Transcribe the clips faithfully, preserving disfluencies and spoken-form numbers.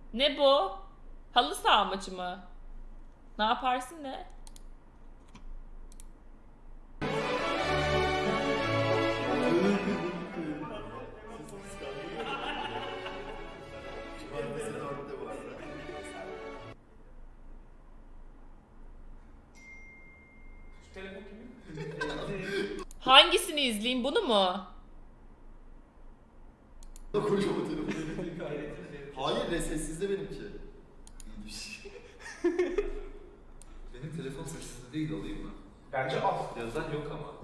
Ne bu? Halı saha maçı mı? Ne yaparsın ne? Hangisini izleyeyim, bunu mu? Hayır, sessizde benimki. Benim telefon sessizde değil, alayım mı? Bence al. Yazan yok ama.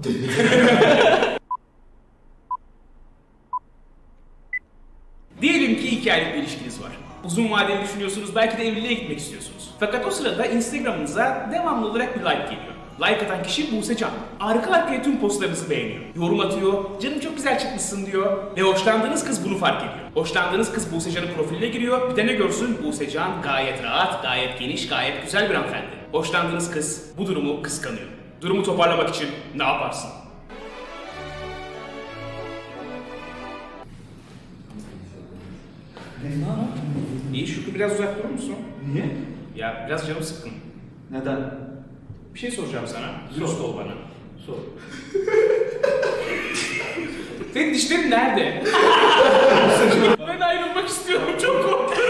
Diyelim ki iki aylık bir ilişkiniz var. Uzun vadeli düşünüyorsunuz, belki de evliliğe gitmek istiyorsunuz. Fakat o sırada Instagram'ınıza devamlı olarak bir like geliyor. Like atan kişi Buse Can. Arka arkaya tüm postlarınızı beğeniyor. Yorum atıyor, canım çok güzel çıkmışsın diyor. Ve hoşlandığınız kız bunu fark ediyor. Hoşlandığınız kız Buse Can'ın profiline giriyor. Bir de ne görsün? Buse Can gayet rahat, gayet geniş, gayet güzel bir hanımefendi. Hoşlandığınız kız bu durumu kıskanıyor. Durumu toparlamak için ne yaparsın? İyi, Şükrü biraz uzak durur musun? Niye? Ya biraz canım sıkkın. Neden? Bir şey soracağım sana. Dürüst ol bana. Sor. Senin dişlerin nerede? Ben ayrılmak istiyorum. Çok korkuyorum.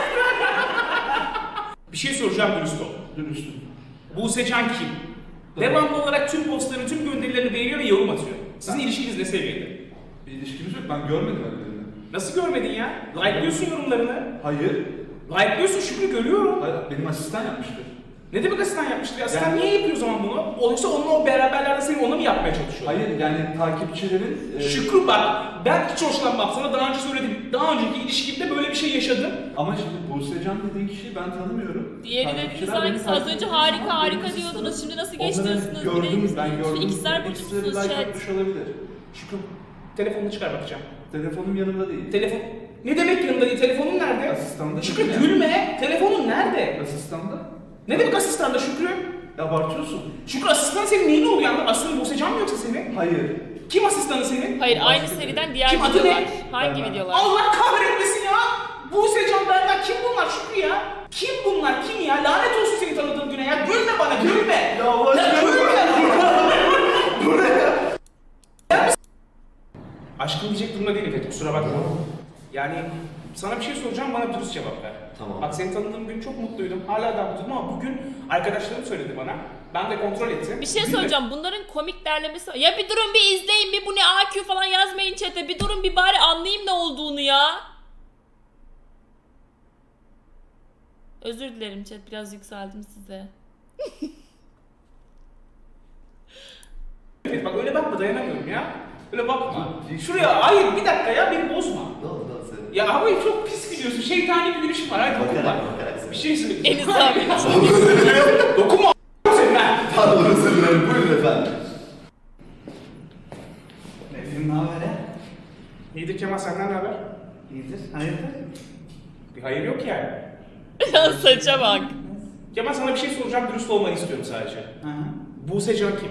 Bir şey soracağım, dürüst ol. Dürüstüm. Buse Can kim? Devamlı olarak tüm postlarını, tüm gönderilerini beğeniyor ve yorum atıyor. Sizin ilişkiniz ne seviyede? Bir ilişkimiz yok, ben görmedim öyle. Nasıl görmedin ya? Like'lıyorsun yorumlarını. Hayır. Like'lıyorsun, Şükrü görüyorum. Hayır, benim asistan yapmıştır. Ne demek asistan yapmıştır ya? Sen Yani- niye yapıyor o zaman bunu? Oysa onunla o beraberlerde seni ona mı yapmaya çalışıyor? Hayır, yani takipçilerin... E... Şükrü bak, ben hiç hoşlanmam. Sana daha önce söyledim. Daha önceki ilişkimde böyle bir şey yaşadım. Ama şimdi Buse Can dediğin kişiyi ben tanımıyorum. Diğeri dediniz Takipçiler hangisi? beni Az takip önce ediyor. harika Ama harika benim diyordunuz. sistem- Şimdi nasıl Onları geçtiniz? gördüm, ben gördüm. İkizler İkisi burcusunuz de like chat. atmış olabilir. Şükrü, telefonunu çıkar bakacağım. Telefonum yanımda değil. Telefon... Ne demek yanında değil? Telefonun nerede? Asistanda. Şükrü değil mi? gülme. Telefonun nerede? Asistanda. Ne demek asistanda Şükrü? Abartıyorsun. Şükrü asistan senin neyin oluyor yani? Asistan Buse Can mı yoksa senin? Hayır. Kim asistanı senin? Hayır, aynı seriden diğer Kim, adı videolar. ne? Hangi Ben- videolar? Allah kahretmesin ya! Buse Can, Berna, kim bunlar Şükrü ya? Kim bunlar? Kim ya? Lanet olsun seni tanıdığım güne ya. Gülme bana, gülme! Ya Allah Ya gülme! Aşkım diyecek durumda değilim Fethi, kusura bakma. Yani sana bir şey soracağım, bana dürüst cevap ver. Tamam. Bak seni tanıdığım gün çok mutluydum, hala da mutluyum ama bugün arkadaşlarım söyledi bana. Ben de kontrol ettim. Bir şey Dün de- soracağım. Bunların komik derlemesi var. Ya bir durun, bir izleyin, bir bu ne A Q falan yazmayın chat'e. Bir durun, bir bari anlayayım ne olduğunu ya. Özür dilerim chat, biraz yükseldim size. Evet, bak öyle bakma, dayanamıyorum ya. Öyle bakma. Şuraya, hayır bir dakika ya, beni bozma. Ne oldu lan sen? Ya havayı çok pis gidiyorsun, şeytani bir gülüşüm var, hadi dokunma. Bakarak bakarak. Bir şey söyleyeyim. Enis abi. Dokunma senin ha. Pardon, özür dilerim. Buyurun efendim. Efendim, ne haber ya? İyidir Kemal, senden ne haber? İyidir. Hayırdır? Bir hayır yok yani. Ya saça bak. Kemal, sana bir şey soracağım, dürüst olmanı istiyorum sadece. Hı hı. Buse Can kim?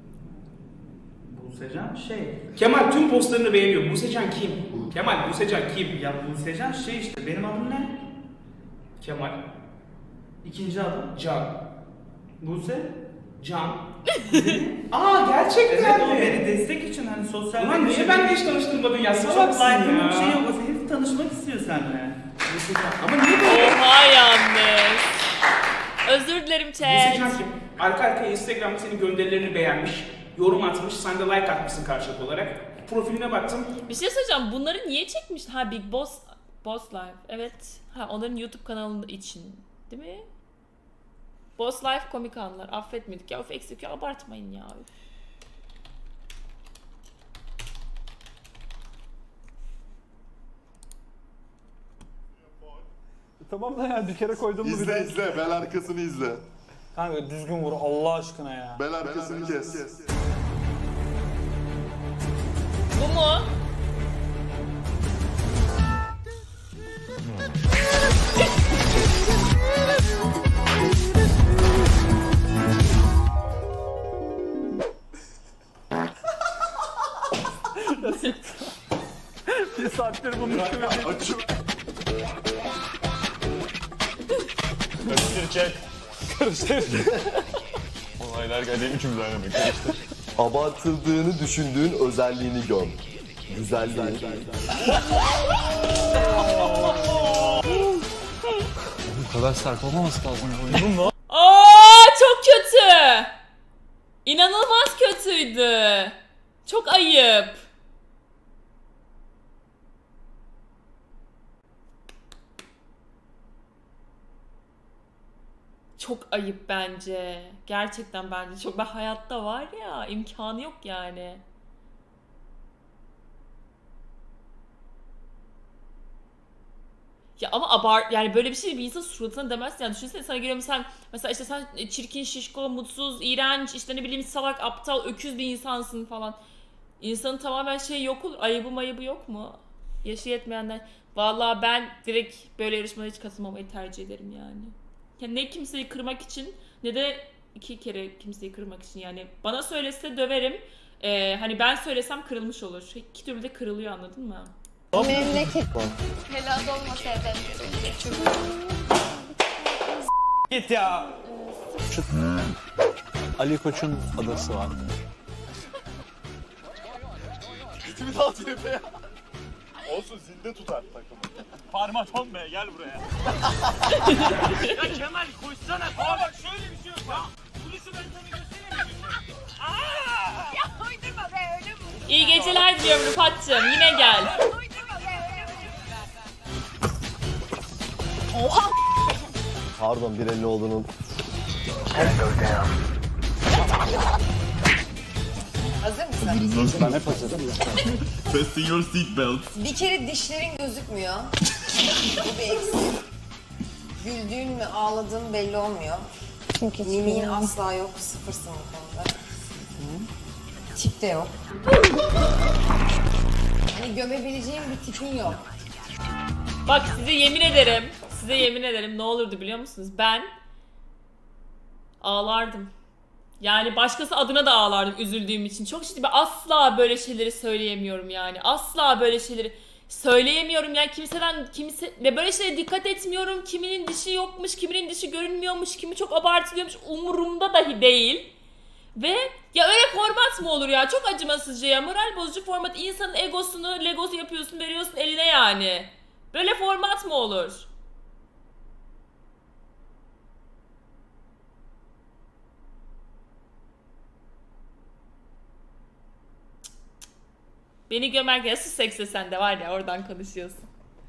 Buse Can şey... Kemal tüm postlarını beğeniyor. Buse Can kim? Kemal, Buse Can kim? Ya Buse Can şey işte, benim adım ne? Kemal, İkinci adım. Can, Buse. Can. Aa gerçekten Evet, o mi? beni destek için hani sosyal... Ulan niye benimle hiç tanıştırmadın ya? Salak Salaksın like'ımın ya. bir şey yok. O herif tanışmak istiyor seninle. Buse Can. Ama niye böyle? Oha yalnız. Özür dilerim Buse chat. Can kim? Arka arkaya Instagram'da senin gönderilerini beğenmiş, yorum atmış, sen de like atmışsın karşılık olarak. Profiline baktım. Bir şey söyleyeceğim. Bunları niye çekmiş? Ha, Big Boss Boss Life. Evet. Ha, onların YouTube kanalında için. Değil mi? Boss Life komik anlar. Affetmedik ya. Of eksik ya. Abartmayın ya. Üf. Tamam da yani bir kere koydum mu bir İzle de. izle, bel arkasını izle. Kanka düzgün vur Allah aşkına ya. Bel arkasını kes. Bu mu? Bir saattir bunu düşünüyorum. Açım. Çek. Karıştır. Olaylar geldi üçümüz aynı bir karıştır. Abartıldığını düşündüğün özelliğini göm. Güzelliği. Bu kadar sert olmaması lazım bu oyun. mu? Aa, çok kötü. İnanılmaz kötüydü. Çok ayıp. Çok ayıp bence. Gerçekten bence çok. Ben hayatta var ya, imkanı yok yani. Ya ama abart yani böyle bir şey bir insan suratına demezsin yani. Düşünsene sana geliyorum sen mesela işte sen çirkin, şişko, mutsuz, iğrenç, işte ne bileyim salak, aptal, öküz bir insansın falan. İnsanın tamamen şey yok olur. Ayıbı mayıbı yok mu? Yaşı yetmeyenler. Vallahi ben direkt böyle yarışmalara hiç katılmamayı tercih ederim yani. Yani ne kimseyi kırmak için ne de iki kere kimseyi kırmak için yani. Bana söylese döverim. Ee, hani ben söylesem kırılmış olur. İki türlü de kırılıyor, anladın mı? Memleket. Helal olmasaydı. Git ya. Şu... Ali Koç'un adası var. Gitimi de at yine be. Olsun zinde tutar takımı. Parmaton be gel buraya. Ya Kemal koşsana. Aa bak şöyle bir şey yok ya. Polisi ben sana göstereyim mi? Aaa! Ya uydurma be öyle mi? İyi geceler diliyorum Rıfat'cığım. Yine gel. Uydurma be öyle mi? Oha! Pardon bir elli olduğunun. Hazır mısın? Ben hep hazırım. Fasten your seatbelt. Bir kere dişlerin gözükmüyor. Bu bir eksik. Güldüğün mü ağladığın belli olmuyor. Mimiğin asla yok. Sıfırsın bu konuda. Tip de yok. Hani gömebileceğin bir tipin yok. Bak size yemin ederim. Size yemin ederim ne olurdu biliyor musunuz? Ben ağlardım. Yani başkası adına da ağlardım üzüldüğüm için. Çok ciddi, ben asla böyle şeyleri söyleyemiyorum yani. Asla böyle şeyleri söyleyemiyorum yani kimseden kimse ve böyle şeylere dikkat etmiyorum. Kiminin dişi yokmuş, kiminin dişi görünmüyormuş, kimi çok abartılıyormuş umurumda dahi değil. Ve ya öyle format mı olur ya? Çok acımasızca ya. Moral bozucu format. İnsanın egosunu, legosu yapıyorsun, veriyorsun eline yani. Böyle format mı olur? Beni gömerken sus sekse sen de var ya oradan konuşuyorsun.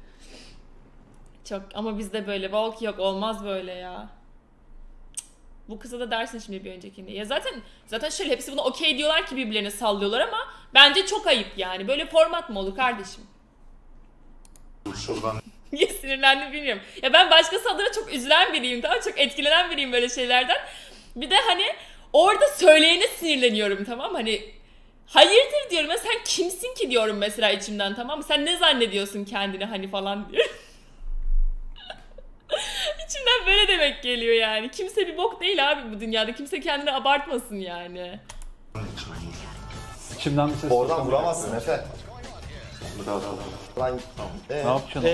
Çok ama bizde böyle walk yok, olmaz böyle ya. Cık. Bu kıza da dersin şimdi bir öncekinde. Ya zaten zaten şöyle hepsi buna okey diyorlar ki birbirlerine sallıyorlar ama bence çok ayıp yani. Böyle format mı olur kardeşim? Niye sinirlendim bilmiyorum. Ya ben başkası adına çok üzülen biriyim, tamam, çok etkilenen biriyim böyle şeylerden. Bir de hani orada söyleyene sinirleniyorum, tamam, hani hayırdır diyorum ya, sen kimsin ki diyorum mesela içimden, tamam mı? Sen ne zannediyorsun kendini hani falan diyor. İçimden böyle demek geliyor yani. Kimse bir bok değil abi bu dünyada. Kimse kendini abartmasın yani. İçimden bir ses. Oradan vuramazsın Efe. Lan Ne yapacaksın?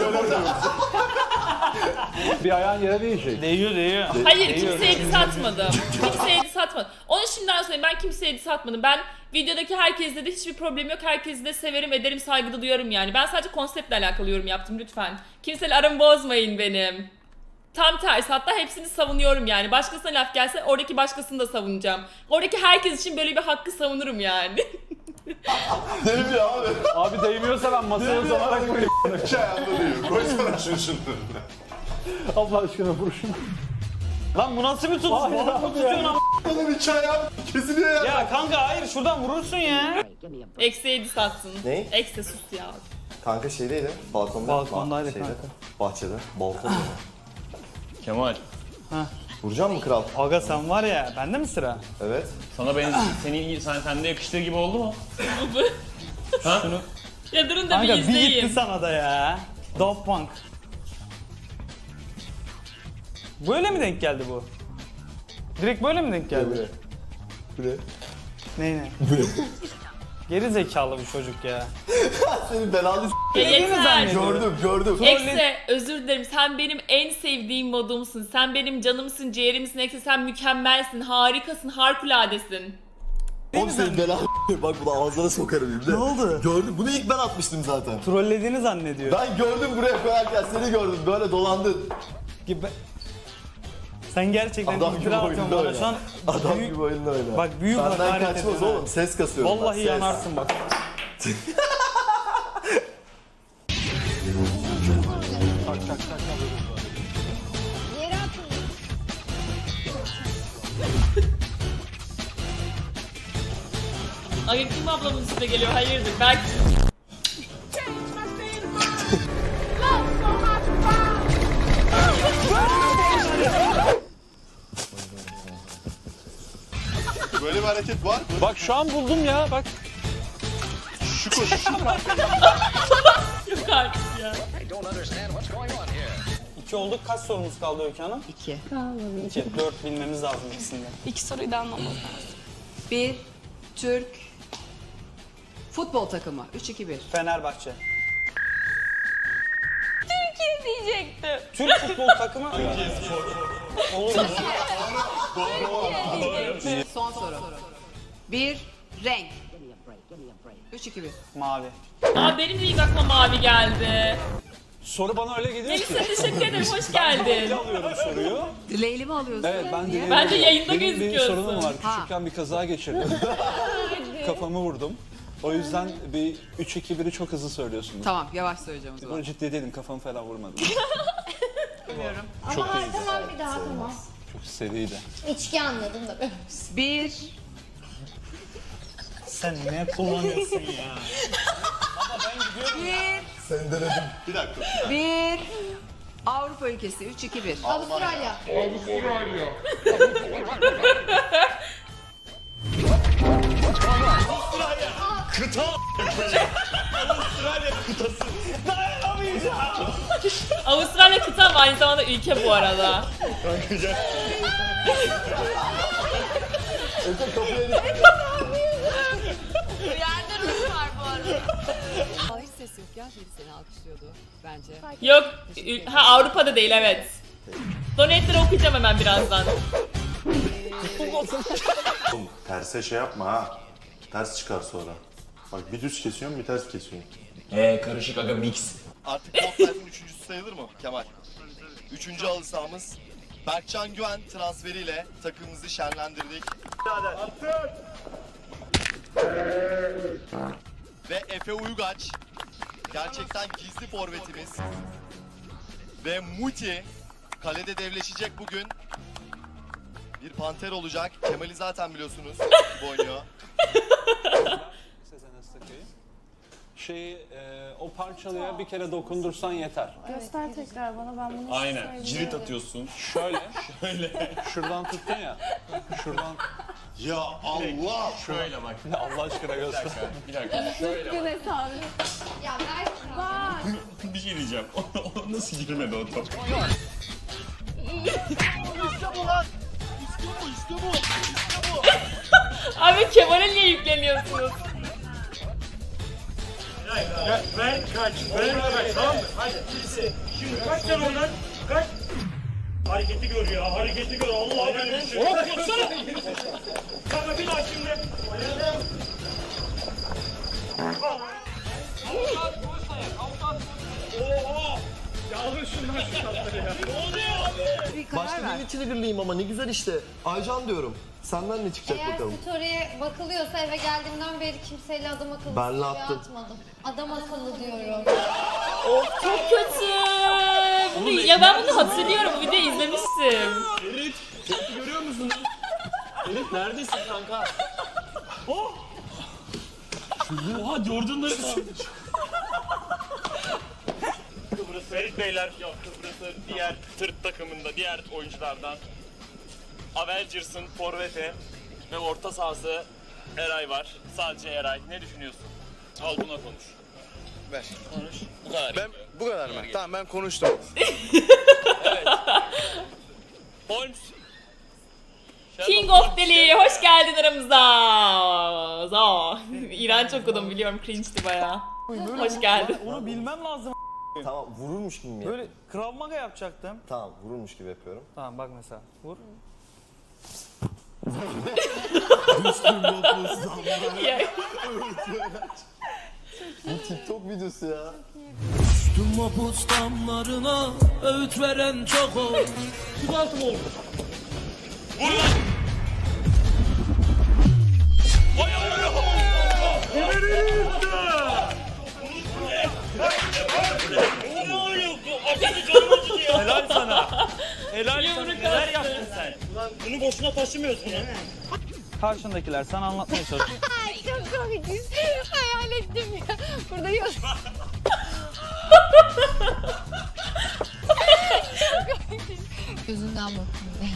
Bir ayağın yere değecek. Değiyor değiyor. Hayır, kimseye diss atmadım. Kimseye diss atmadım. Onu şimdiden söyleyeyim, ben kimseye diss atmadım. Ben videodaki herkesle de hiçbir problem yok. Herkesi de severim, ederim, saygıda duyarım yani. Ben sadece konseptle alakalı yorum yaptım lütfen. Kimseyle aramı bozmayın benim. Tam tersi, hatta hepsini savunuyorum yani. Başkasına laf gelse oradaki başkasını da savunacağım. Oradaki herkes için böyle bir hakkı savunurum yani. Değmiyor abi. Abi değmiyorsa ben masaya uzanarak vurayım. İki ayağında değil. Koysana şunu şunu. Allah aşkına vur şunu. Lan bu nasıl bir tutuş? Hayır Bunu mu abi tutuyorsun ya. ama? Oğlum iki ayağım kesiliyor ya. Ya kanka hayır şuradan vurursun ya. Eksiye diss atsın. Ne? Eksi sus ya. Kanka şeydeydi. Balkonda. Balkondaydı Şeyde, kanka. Bahçede. Balkonda. Kemal. Vuracak mı kral? Aga sen var ya, bende mi sıra? Evet. Sana ben seni sen sende yakıştığı gibi oldu mu? Ha? Şunu. Ya durun da Kanka bir bir gitti izleyeyim. sana da ya. Daft Punk. Böyle mi denk geldi bu? Direkt böyle mi denk geldi? Bu ne? Ne ne? Geri zekalı bu çocuk ya. Senin belanı s***. Ya yeter. Gördüm gördüm. Ekse özür dilerim, sen benim en sevdiğim modumsun. Sen benim canımsın, ciğerimsin Ekse, sen mükemmelsin, harikasın, harikuladesin. Oğlum senin belanı s***. Bak bunu ağzına sokarım. Ne oldu? Gördüm. Bunu ilk ben atmıştım zaten. Trollediğini zannediyor. Ben gördüm buraya koyarken seni gördüm. Böyle dolandın. Gibi. Sen gerçekten Adam gibi iftira atıyorsun oyunda bana şu an. oyna. Adam büyük- gibi oyunda oyna. Bak büyük Benden hakaret kaçmaz ediyorsun oğlum. ha. Ses kasıyorum Vallahi ben. Ses. yanarsın bak. Yere atın. Ay kim ablamın üstüne geliyor, hayırdır belki. Böyle bir hareket var mı? Bak şu an buldum ya bak. Şu koşu. Yok artık ya. İki olduk. Kaç sorumuz kaldı Öykü Hanım? İki. İki. Dört bilmemiz lazım ikisinde. İki soruyu da anlamam lazım. Bir, Türk futbol takımı. Üç, iki, bir. Fenerbahçe. Türkiye diyecektim. Türk futbol takımı. Olur mu? Son soru. Bir, renk. Üç, iki, bir. Mavi. Aa benim de ilk aklıma mavi geldi. Soru bana öyle geliyor ki. Melisa teşekkür ederim, hoş geldin. Alıyorum soruyu. Dileğli mi alıyorsun? Evet ben de Niye? Bence yayında benim bir gözüküyorsun. sorunum var. Ha. Küçükken bir kaza geçirdim. Kafamı vurdum. O yüzden bir üç iki biri çok hızlı söylüyorsunuz. Tamam, yavaş söyleyeceğim o zaman. Bunu ciddi değilim, kafamı falan vurmadım. Ama tamam bir daha tamam. Çok seriydi. İçki anladım da. Bir, Sen ne kullanıyorsun ya? bir, Sen denedim. Bir dakika. bir. Avrupa ülkesi. Üç, iki, bir. Avustralya. Kıta Avustralya kıtası. Dayanamayacağım. Avustralya kıta ama aynı zamanda ülke bu arada. Kanka gel. Öte kapıya git. Yerde Rus var bu arada. Hiç ses yok ya. Biri seni alkışlıyordu bence. Yok, ül- ha Avrupa'da değil, evet. Donetleri okuyacağım hemen birazdan. Oğlum terse şey yapma ha. Ters çıkar sonra. Bak bir düz kesiyorum bir ters kesiyorum. Eee karışık aga mix. Artık Botlight'ın üçüncüsü sayılır mı Kemal? Üçüncü halı sahamız. Berkcan Güven transferiyle takımımızı şenlendirdik. Ve Efe Uygaç gerçekten gizli forvetimiz. Ve Muti kalede devleşecek bugün. Bir panter olacak. Kemal'i zaten biliyorsunuz. Bu oynuyor. Sezen Astakay'ı. Şeyi, e, o parçalıya bir kere dokundursan yeter. Göster tekrar bana, ben bunu Aynen. Cirit atıyorsun. Şöyle, şöyle. Şuradan tuttun ya. Şuradan. Ya Allah. Şöyle bak. Allah aşkına göster. Bir dakika. Şöyle bak. Ya ver. Bak. Bir şey diyeceğim. O, o nasıl girmedi o top? İşte bu lan. İşte bu, işte bu. İşte bu. Abi Kemal'e niye yükleniyorsunuz? Ver kaç, ver kaç, tamam mı? Hadi. Şimdi kaç sen oradan, kaç. Hareketi gör ya, hareketi gör. Allah'a ben bir şey. Hop, yapsana. Kanka bir daha şimdi. Oha! Yaldır şundan şu tatları ya. Ne oluyor abi? Bir karar Başka ver. bir triggerlıyım ama ne güzel işte. Aycan diyorum. Senden ne çıkacak Eğer bakalım. story'e bakılıyorsa eve geldiğimden beri kimseyle adam akıllı Benle story attım. atmadım. Adam akıllı diyorum. Of çok kötü. Bunu, ya ben bunu hatırlıyorum, bu videoyu izlemiştim. Ferit, Ferit'i görüyor musun? Ferit neredesin kanka? Oh! Oha Jordan'ları kalmış. Kıbrıs Ferit Beyler yok. Kıbrıs'ı diğer tırt takımında diğer oyunculardan Avengers'ın forveti ve orta sahası Eray var. Sadece Eray. Ne düşünüyorsun? Al buna konuş. Ver. Konuş. Bu kadar. Ben bu kadar mı? Tamam ben konuştum. Evet. Holmes. King of Deli hoş geldin aramıza. Zo. İğrenç okudum biliyorum, cringe'ti bayağı. Hoş geldin. Onu bilmem lazım. Tamam, vururmuş gibi mi? Böyle Krav Maga yapacaktım. Tamam, vururmuş gibi yapıyorum. Tamam bak mesela. Vur. Bu TikTok videosu ya. Düştüm mapus damlarına, öğüt veren çok oldu. Su altı mı oldu? Vur lan! Ay ay ay! Helal sana. Helal sana. Neler yaptın sen? Ulan bunu boşuna taşımıyorsun ya. Karşındakiler sana anlatmaya çalışıyor. Çok komikiz. Hayal ettim ya. Burada yok. Çok komikiz. Gözünden bakın.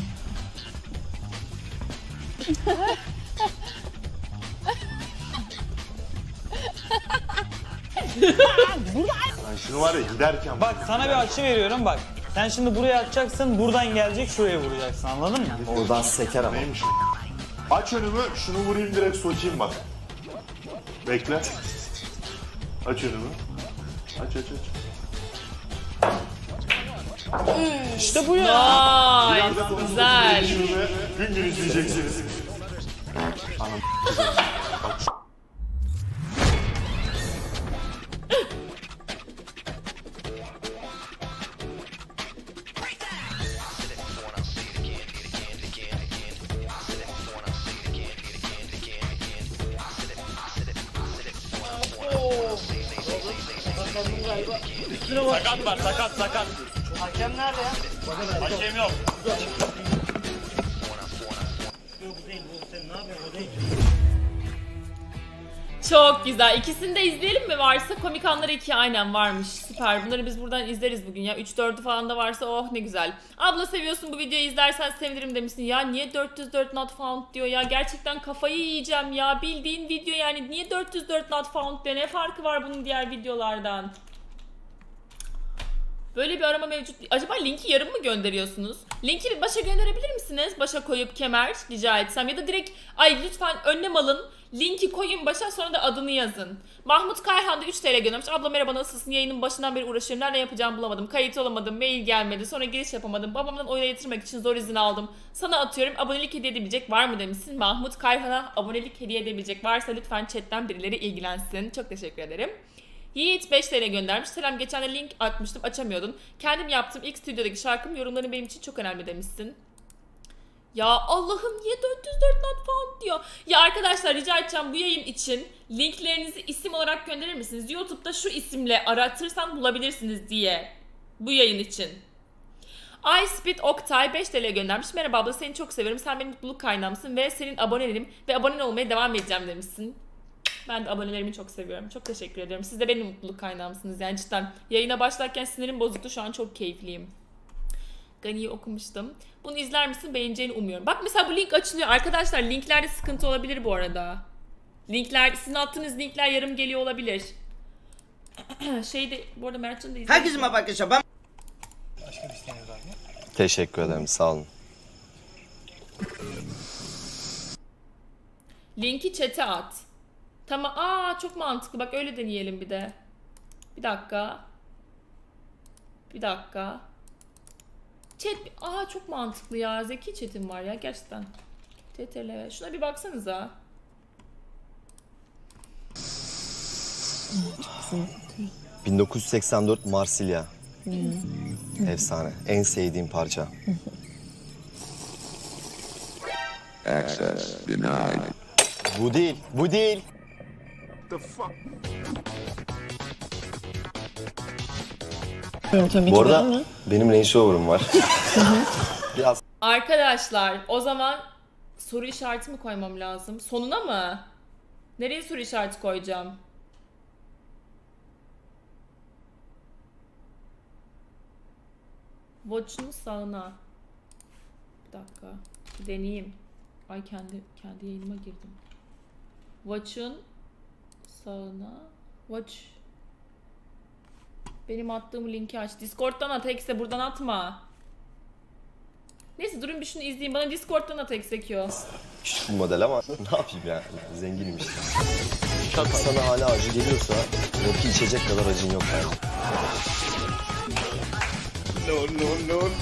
Ben şunu var ya giderken... Bak sana bir açı veriyorum bak. Sen şimdi buraya atacaksın, buradan gelecek şuraya vuracaksın, anladın mı? Oradan seker ama. Neymiş? Aç önümü, şunu vurayım direkt sokayım bak. Bekle. Aç önümü. Aç aç aç. İşte bu ya. Nice, güzel. Gün gün izleyeceksiniz. Anam. Sakat var, sakat, sakat. Hakem nerede ya? Hakem yok. Yok bu değil, bu sen ne yapıyorsun? O değil. Çok güzel. İkisini de izleyelim mi? Varsa Komik Anlar iki aynen varmış. Süper. Bunları biz buradan izleriz bugün ya. üç dördü falan da varsa oh ne güzel. Abla seviyorsun bu videoyu, izlersen sevinirim demişsin. Ya niye dört yüz dört not found diyor ya. Gerçekten kafayı yiyeceğim ya. Bildiğin video yani. Niye dört yüz dört not found diyor. Ne farkı var bunun diğer videolardan? Böyle bir arama mevcut. Acaba linki yarım mı gönderiyorsunuz? Linki başa gönderebilir misiniz? Başa koyup kemer rica etsem. Ya da direkt ay lütfen önlem alın. Linki koyun başa, sonra da adını yazın. Mahmut Kayhan da üç TL göndermiş. Abla merhaba, nasılsın? Yayının başından beri uğraşıyorum. Nerede yapacağımı bulamadım. Kayıt olamadım. Mail gelmedi. Sonra giriş yapamadım. Babamdan oyuna yatırmak için zor izin aldım. Sana atıyorum. Abonelik hediye edebilecek var mı demişsin. Mahmut Kayhan'a abonelik hediye edebilecek varsa lütfen chatten birileri ilgilensin. Çok teşekkür ederim. Yiğit beş TL göndermiş. Selam, geçen de link atmıştım, açamıyordun. Kendim yaptığım ilk stüdyodaki şarkım, yorumların benim için çok önemli demişsin. Ya Allah'ım niye dört yüz dört not found diyor. Ya arkadaşlar rica edeceğim, bu yayın için linklerinizi isim olarak gönderir misiniz? YouTube'da şu isimle aratırsan bulabilirsiniz diye. Bu yayın için. iSpeed Oktay beş TL göndermiş. Merhaba abla, seni çok severim. Sen benim mutluluk kaynağımsın ve senin abonenim ve abone olmaya devam edeceğim demişsin. Ben de abonelerimi çok seviyorum. Çok teşekkür ediyorum. Siz de benim mutluluk kaynağımsınız. Yani cidden yayına başlarken sinirim bozuktu. Şu an çok keyifliyim. Gani'yi okumuştum. Bunu izler misin? Beğeneceğini umuyorum. Bak mesela bu link açılıyor. Arkadaşlar linklerde sıkıntı olabilir bu arada. Linkler, sizin attığınız linkler yarım geliyor olabilir. Şeyde bu arada Mertcan'ı da izledim. Herkese merhaba arkadaşlar. Ben... Teşekkür ederim, sağ olun. Linki chat'e at. Tamam. Aa çok mantıklı. Bak öyle deneyelim bir de. Bir dakika. Bir dakika. Chat. Aa çok mantıklı ya. Zeki chat'im var ya gerçekten. T T L. Şuna bir baksanıza. bin dokuz yüz seksen dört Marsilya. Hmm. Efsane. En sevdiğim parça. Access denied. Bu değil. Bu değil. The fuck? Bu arada benim Range Rover'ım var. Biraz. Arkadaşlar o zaman soru işareti mi koymam lazım? Sonuna mı? Nereye soru işareti koyacağım? Watch'un sağına. Bir dakika. Bir deneyeyim. Ay kendi kendi yayınıma girdim. Watch'un sağına. Watch. Benim attığım linki aç. Discord'dan at, X'e buradan atma. Neyse durun bir şunu izleyeyim. Bana Discord'dan at Exekio. Küçük bir model ama ne yapayım ya? Zenginim işte. Sana hala acı geliyorsa belki içecek kadar acın yok bence. No no no.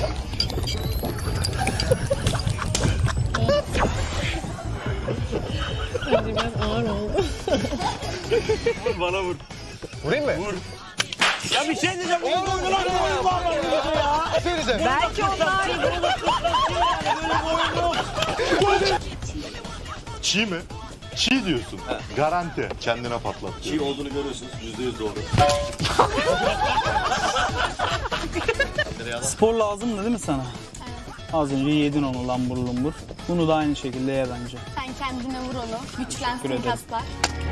Bence biraz ağır oldu. Vur bana vur. Vurayım mı? Vur. Ya bir şey diyeceğim. Oğlum oyun var mı ya? Belki onlar Çiğ mi? Çiğ diyorsun. Garanti. Kendine patlat. Çiğ olduğunu görüyorsunuz. Yüzde yüz doğru. Spor lazım da değil mi sana? Az önce yedin onu lambur lumbur. Bunu da aynı şekilde ye bence. Sen kendine vur onu. Güçlensin ederim. kaslar.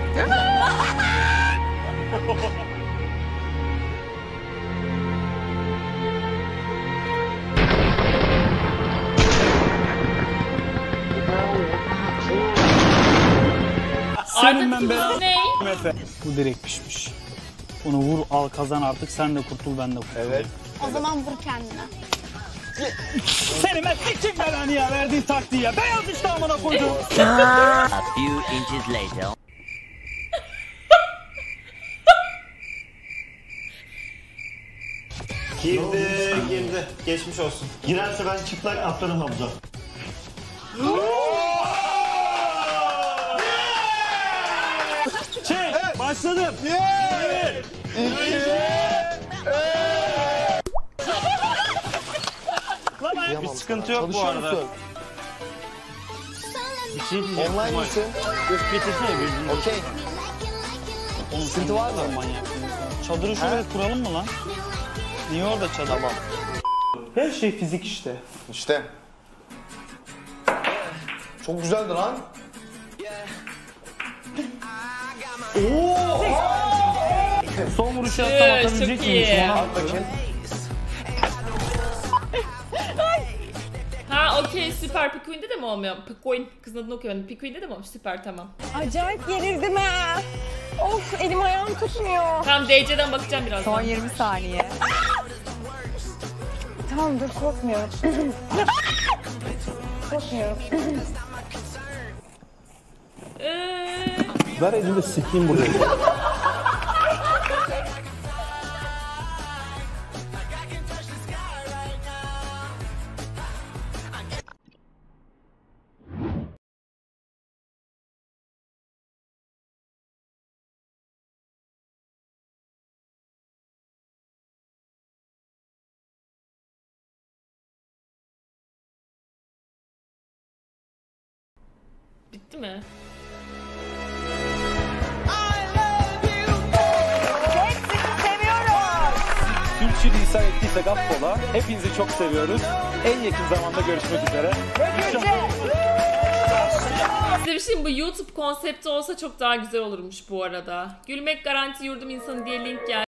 Senin ben be. Ne? Efe. Bu direkt pişmiş. Bunu vur al kazan artık sen de kurtul ben de kurtul. Evet. O zaman vur kendine. Seni meslek çekme lan ya verdiğin taktiği ya. Beyaz işte amına koydum. A few inches later. Girdi, girdi. Geçmiş olsun. Girerse ben çıplak atlarım havuza. Çek, başladım. Bir, iki, Lan bir sıkıntı yok bu arada. Bir şey diyeceğim. Online mısın? Üst getirsene bir. Okey. Sıkıntı var mı? Manyak. Çadırı şöyle kuralım mı lan? Niye orada çadır? Tamam. Her şey fizik işte. İşte. Çok güzeldi lan. Oo! Son vuruşu atsam Evet, atabilecek çok miyim? iyi. Ona at bakayım. Ha okey süper. Pikuin'de de mi olmuyor? Pikuin. Kızın adını okuyorum. Pikuin'de de mi olmuş? Süper tamam. acayip gerildim ha. Of elim ayağım tutmuyor. Tamam D C'den bakacağım birazdan. Son yirmi saniye. Tamam dur korkmuyorum. korkmuyorum. Ee, Ver elinde sikeyim buraya. bitti mi? Sürçülisan ettiysek affola. Hepinizi çok seviyoruz. En yakın zamanda görüşmek üzere. Size bir şey mi? Bu YouTube konsepti olsa çok daha güzel olurmuş bu arada. Gülmek garanti yurdum insanı diye link geldi.